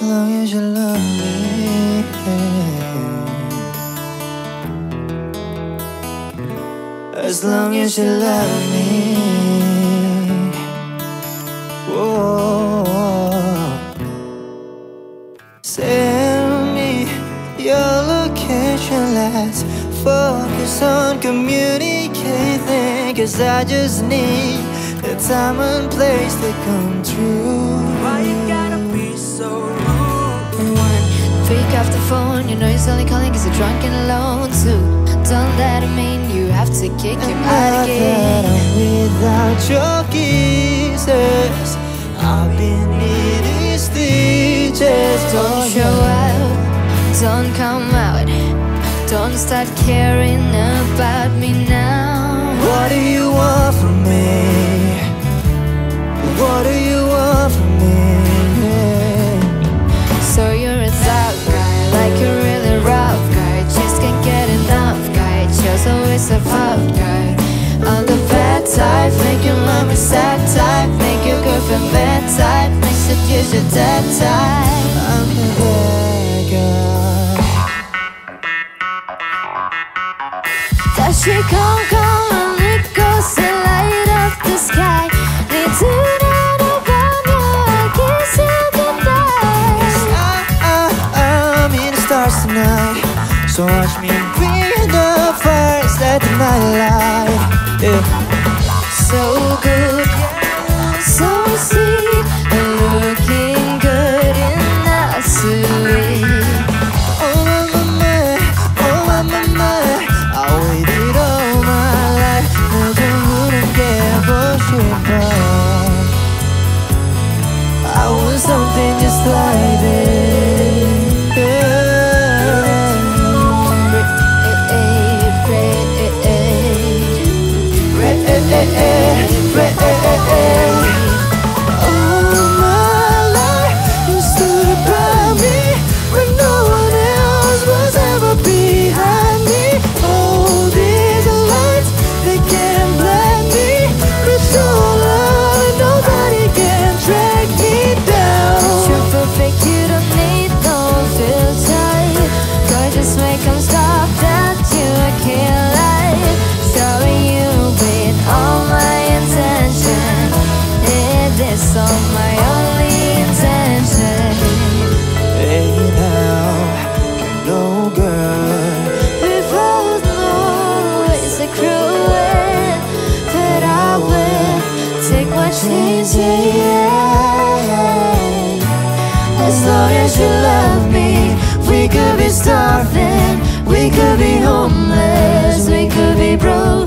As long as you love me, as long as you love me. Whoa. Send me your location, let's focus on communicating, 'cause I just need the time and place to come true. Why you gotta be so rude? One freak off the phone, you know he's only calling 'cause you're drunk and alone. Two, don't let him in, you have to kick him out again. Without your kisses, I've been needing stitches. Don't show up, don't come out, don't start caring about me now. What do you want from me? What do you want from me? So you're a tough guy, like a really rough guy, just can't get enough guy, just always a fuck guy. I'm the bad type, make your mama sad type, make your girlfriend bad type, make seduce your dead type. I'm the bad guy. Does she come and it goes to light up the sky? Need to know about you, I kiss you goodbye. Yes, I'm in the stars tonight, so watch me bring the fire, set the night alight. Yeah. So good, so sweet, looking good in that suite. Oh my mind, I waited all my life, never wouldn't get bullshit, but I want something just like this. Yeah. All my life you stood by me when no one else was ever behind me. All these lights, they can't blind me. With your love, nobody can track me down. You're perfect, you don't need no filter. Gorgeous, make 'em stop that you can't lie. Showing you with all my intention. It is all my only intention. Hey now, you know girl, We both know it's a cruel way, but I will take my chances. As long as you love me, we could be starving, we could be homeless, we could be broke.